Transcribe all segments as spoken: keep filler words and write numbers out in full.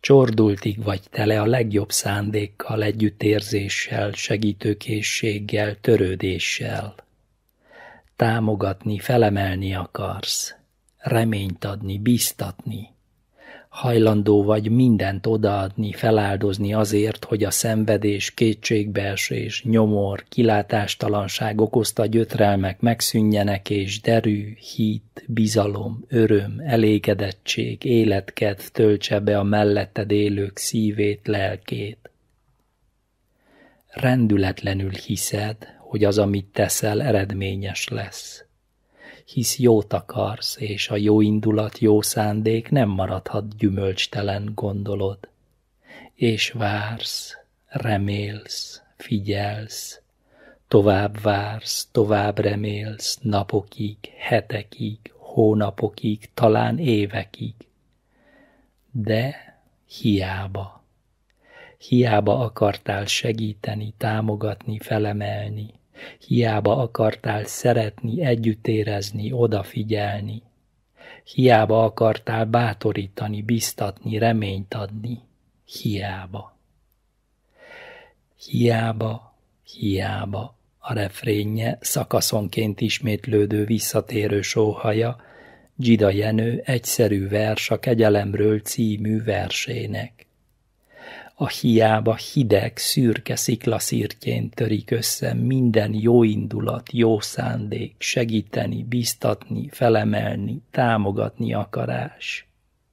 Csordultig vagy tele a legjobb szándékkal, együttérzéssel, segítőkészséggel, törődéssel. Támogatni, felemelni akarsz, reményt adni, bíztatni. Hajlandó vagy mindent odaadni, feláldozni azért, hogy a szenvedés, kétségbeesés, nyomor, kilátástalanság okozta gyötrelmek megszűnjenek, és derű, hit, bizalom, öröm, elégedettség, életkedv töltse be a melletted élők szívét, lelkét. Rendületlenül hiszed, hogy az, amit teszel, eredményes lesz. Hisz jót akarsz, és a jó indulat, jó szándék nem maradhat gyümölcstelen, gondolod. És vársz, remélsz, figyelsz, tovább vársz, tovább remélsz, napokig, hetekig, hónapokig, talán évekig. De hiába. Hiába akartál segíteni, támogatni, felemelni. Hiába akartál szeretni, együttérezni, odafigyelni. Hiába akartál bátorítani, biztatni, reményt adni. Hiába. Hiába, hiába. A refrénje szakaszonként ismétlődő visszatérő sóhaja Dzsida Jenő egyszerű vers a Kegyelemről című versének. A hiába hideg, szürke sziklaszirtjén törik össze minden jó indulat, jó szándék, segíteni, bíztatni, felemelni, támogatni akarás.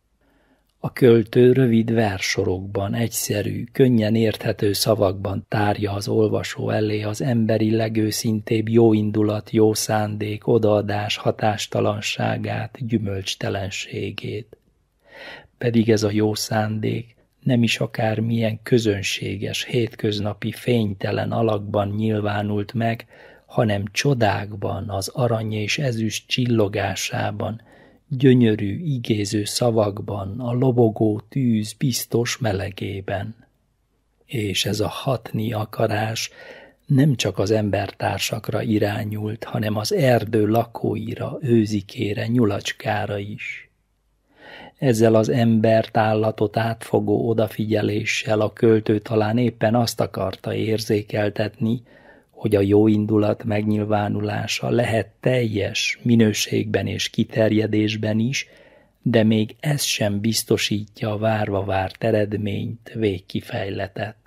A költő rövid versorokban, egyszerű, könnyen érthető szavakban tárja az olvasó elé az emberi legőszintébb jó indulat, jó szándék, odaadás hatástalanságát, gyümölcstelenségét. Pedig ez a jó szándék nem is akár milyen közönséges, hétköznapi, fénytelen alakban nyilvánult meg, hanem csodákban, az arany és ezüst csillogásában, gyönyörű, igéző szavakban, a lobogó tűz biztos melegében. És ez a hatni akarás nem csak az embertársakra irányult, hanem az erdő lakóira, őzikére, nyulacskára is. Ezzel az embert, állatot átfogó odafigyeléssel a költő talán éppen azt akarta érzékeltetni, hogy a jó indulat megnyilvánulása lehet teljes minőségben és kiterjedésben is, de még ez sem biztosítja a várva várt eredményt, végkifejletet.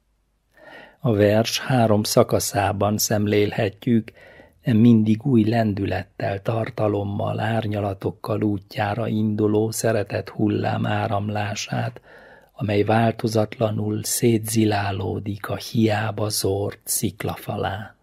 A vers három szakaszában szemlélhetjük e mindig új lendülettel, tartalommal, árnyalatokkal útjára induló szeretet hullám áramlását, amely változatlanul szétzilálódik a hiába zord sziklafalán.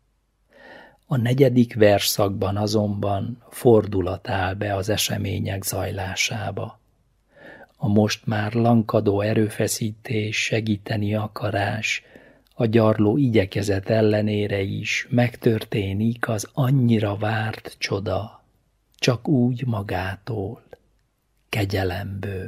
A negyedik versszakban azonban fordulat áll be az események zajlásába. A most már lankadó erőfeszítés, segíteni akarás, a gyarló igyekezet ellenére is megtörténik az annyira várt csoda, csak úgy magától, kegyelemből.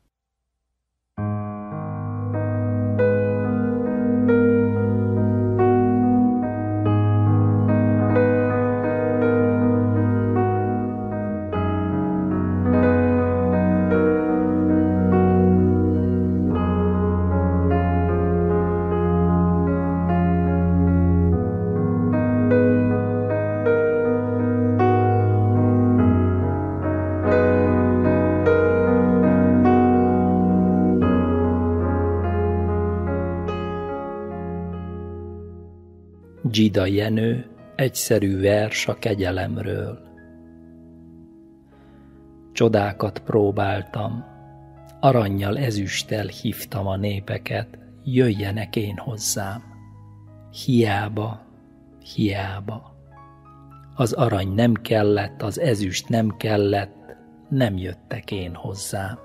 Dzsida Jenő, egyszerű vers a kegyelemről. Csodákat próbáltam, arannyal ezüsttel hívtam a népeket, jöjjenek én hozzám. Hiába, hiába. Az arany nem kellett, az ezüst nem kellett, nem jöttek én hozzám.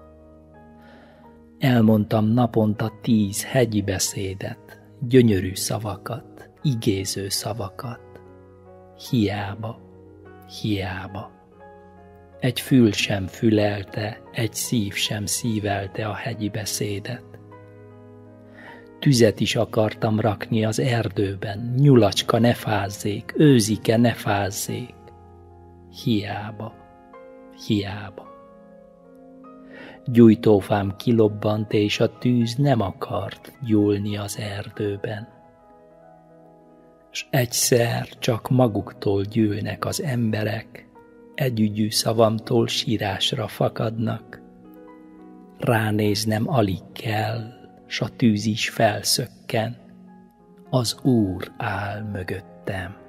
Elmondtam naponta tíz hegyi beszédet, gyönyörű szavakat, igéző szavakat. Hiába, hiába. Egy fül sem fülelte, egy szív sem szívelte a hegyi beszédet. Tüzet is akartam rakni az erdőben, nyulacska ne fázzék, őzike ne fázzék. Hiába, hiába. Gyújtófám kilobbant, és a tűz nem akart gyúlni az erdőben. S egyszer csak maguktól gyűlnek az emberek, együgyű szavamtól sírásra fakadnak. Ránéznem alig kell, s a tűz is felszökken, az Úr áll mögöttem.